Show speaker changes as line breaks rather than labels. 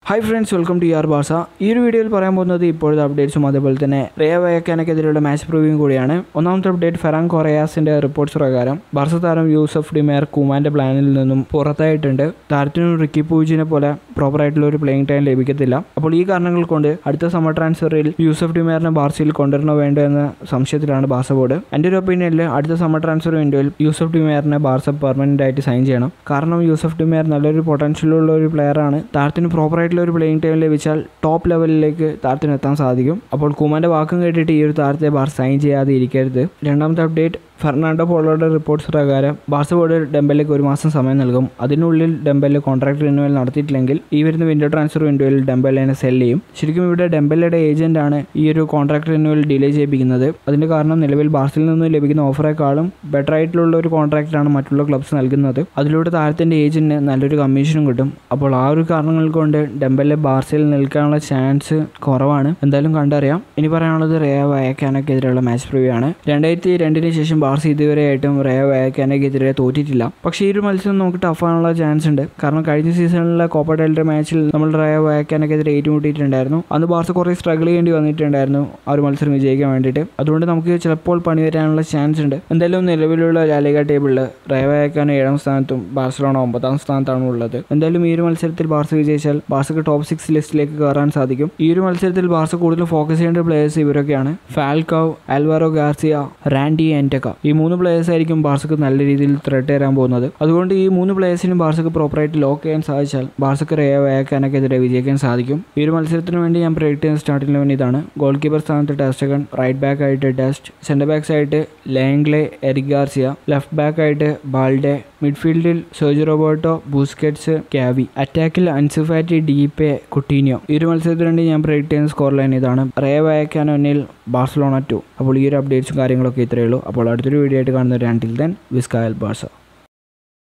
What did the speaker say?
Hi friends, welcome to ER Barca. ഈ ഒരു വീഡിയോയിൽ പറയാൻ പോകുന്നത് ഇപ്പോഴത്തെ അപ്ഡേറ്റ്സും അതേപോലെ തന്നെ റയോ വയക്കാനക്കെതിരെയുള്ള മാച്ച് പ്രിവ്യൂവും കൂടിയാണ്. ഒന്നാമത്തെ അപ്ഡേറ്റ് ഫെറാൻ കൊറയാസിന്റെ റിപ്പോർട്ട്സ് പ്രകാരം ബാർസ താരം യൂസഫ് ഡിമേർ കുമാന്റെ പ്ലാനിൽ നിന്നും പുറത്തായിട്ടുണ്ട്. താരത്തിനും റിക്കി പൂജിനെ പോലെ പ്രോപ്പറായിട്ടുള്ള ഒരു പ്ലേയിങ് ടൈം ലഭിക്കത്തില്ല. അപ്പോൾ ഈ കാരണങ്ങൾ കൊണ്ട് അടുത്ത സമ്മർ ട്രാൻസ്ഫറിൽ യൂസഫ് ഡിമേറിനെ ബാർസയിൽ കൊണ്ടുവരണോ വേണ്ടോ എന്ന സംശയത്തിലാണ് ബാർസ ബോർഡ്. എൻ്റെ ഒരു ഒപ്പീനിയനിൽ അടുത്ത സമ്മർ ട്രാൻസ്ഫർ വിൻഡോയിൽ യൂസഫ് ഡിമേറിനെ ബാർസ പെർമനന്റ് ആയിട്ട് സൈൻ ചെയ്യണം. കാരണം യൂസഫ് ഡിമേർ നല്ലൊരു പൊട്ടൻഷ്യലുള്ള ഒരു പ്ലെയറാണ്. താരത്തിന് പ്രോപ്പറായിട്ട് ഒരു പ്ലേയിങ് ടൈം ലഭിച്ചാൽ ടോപ്പ് ലെവലിലേക്ക് താരത്തിന് എത്താൻ സാധിക്കും. അപ്പോൾ കുമാന്റെ വാക്കും കേട്ടിട്ട് ഈ ഒരു താരത്തെ ബാർസ സൈൻ ചെയ്യാതെ ഇരിക്കരുത്. രണ്ടാമത്തെ അപ്ഡേറ്റ് ഫെർണാണ്ടോ പോളോയുടെ റിപ്പോർട്ട്സ് പ്രകാരം ബാർസ ബോർഡ് ഡെമ്പലേക്ക് 1 മാസം സമയം നൽകും. അതിനുള്ളിൽ ഡെമ്പലെ കോൺട്രാക്ട് റിന്യൂവൽ നടത്തിയിട്ടില്ലെങ്കിൽ ഈ വരുന്ന വിൻഡോ ട്രാൻസ്ഫർ വിൻഡോയിൽ ഡെമ്പലിനെ സെൽ ചെയ്യും. ശരിക്കും ഇവിടെ ഡെമ്പലയുടെ ഏജന്റ് ആണ് ഈ ഒരു കോൺട്രാക്ട് റിന്യൂവൽ ഡിലേ ചെയ്യിപ്പിക്കുന്നത്. അതിന്റെ കാരണം നിലവിൽ ബാർസയിൽ നിന്ന് ലഭിക്കുന്ന ഓഫറേക്കാളും ബെറ്റർ ആയിട്ടുള്ള ഒരു കോൺട്രാക്റ്റാണ് മറ്റുള്ള ക്ലബ്സ് നൽകുന്നത്. അതിലൂടെ താരത്തിന്റെ ഏജന്റിന് നല്ലൊരു കമ്മീഷനും കിട്ടും. അപ്പോൾ ആ ഒരു കാരണങ്ങൾ കൊണ്ട് ഡെമ്പലെ ബാർസയിൽ നിൽക്കാനുള്ള ചാൻസ് കുറവാണ്. എന്തായാലും കണ്ടറിയാം. ഇനി പറയാനുള്ളത് റയോ വയക്കാനക്കെതിരെയുള്ള മാച്ച് പ്രിവ്യൂ ആണ്. 2002 ശേഷം ബാർസ ഇതുവരെയായിട്ടും റയോ വയക്കാനക്കെതിരെ തോറ്റിട്ടില്ല. പക്ഷേ ഈ ഒരു മത്സരം നമുക്ക് ടഫാനുള്ള ചാൻസ് ഉണ്ട്. കാരണം കഴിഞ്ഞ സീസണിലെ കോപ്പ ഡെൽറ്റ മാച്ചിൽ നമ്മൾ റയോ വയക്കാനക്കെതിരെ ഏറ്റുമുട്ടിയിട്ടുണ്ടായിരുന്നു. അന്ന് ബാർസ കുറേ സ്ട്രഗിൾ ചെയ്യേണ്ടി വന്നിട്ടുണ്ടായിരുന്നു ആ ഒരു മത്സരം വിജയിക്കാൻ വേണ്ടിയിട്ട്. അതുകൊണ്ട് നമുക്ക് ചിലപ്പോൾ പണി വരാനുള്ള ചാൻസ് ഉണ്ട്. എന്തായാലും നിലവിലുള്ള ലാലിഗ ടേബിളിൽ റയോ വയക്കാനോ 7ാം സ്ഥാനത്തും ബാർസലോണ 9ാം സ്ഥാനത്താണ് ഉള്ളത്. എന്തായാലും ഈ ഒരു മത്സരത്തിൽ ബാർസ വിജയിച്ചാൽ ബാർസക്ക് ടോപ്പ് 6 ലിസ്റ്റിലേക്ക് കയറാൻ സാധിക്കും. ഈ ഒരു മത്സരത്തിൽ ബാർസ കൂടുതൽ ഫോക്കസ് ചെയ്യേണ്ട പ്ലേയേഴ്സ് ഇവരൊക്കെയാണ്: Falcao, Alvaro Garcia, Randy Nteka. ഈ 3 പ്ലേയേഴ്സ് ആയിരിക്കും ബാർസക്ക് നല്ല രീതിയിൽ ത്രെട്ട് തരാൻ പോകുന്നത്. അതുകൊണ്ട് ഈ 3 പ്ലേയേഴ്സിനും ബാർസക്ക് പ്രോപ്പറായിട്ട് ലോക്ക് ചെയ്യാൻ സാധിച്ചാൽ ബാർസക്ക് റയോ വയക്കാനക്കെതിരെ വിജയിക്കാൻ സാധിക്കും. ഈ ഒരു മത്സരത്തിന് വേണ്ടി ഞാൻ പ്രഡിക്ട് ചെയ്യുന്ന സ്റ്റാർട്ടിംഗ് 11 ഇതാണ്: ഗോൾ കീപ്പർ സ്ഥാനത്ത് ടെർ സ്റ്റെഗൻ, റൈറ്റ് ബാക്ക് ആയിട്ട് ഡസ്റ്റ്, സെന്റർ ബാക്സ് ആയിട്ട് Lenglet, Eric Garcia, left back ആയിട്ട് ബാൽഡെ, മിഡ്ഫീൽഡിൽ സെർജിയോ റോബർട്ടോ, ബുസ്കറ്റ്സ്, ക്യാവി, അറ്റാക്കിൽ അൻസു ഫാറ്റി, ഡീപെ, കുട്ടീനിയോ. ഈ ഒരു മത്സരത്തിന് വേണ്ടി ഞാൻ പ്രഡിക്ട് ചെയ്യുന്ന സ്കോർ ലൈൻ ഇതാണ്: റയോ വയക്കാനോ 1, ബാർസലോണ 2. അപ്പോൾ ഈ ഒരു അപ്ഡേറ്റ്സും കാര്യങ്ങളൊക്കെ ഇത്രയേ ഉള്ളൂ. അപ്പോൾ അടുത്തൊരു വീഡിയോ ആയിട്ട് കാണുന്നവരെ until then, Visca El Barça.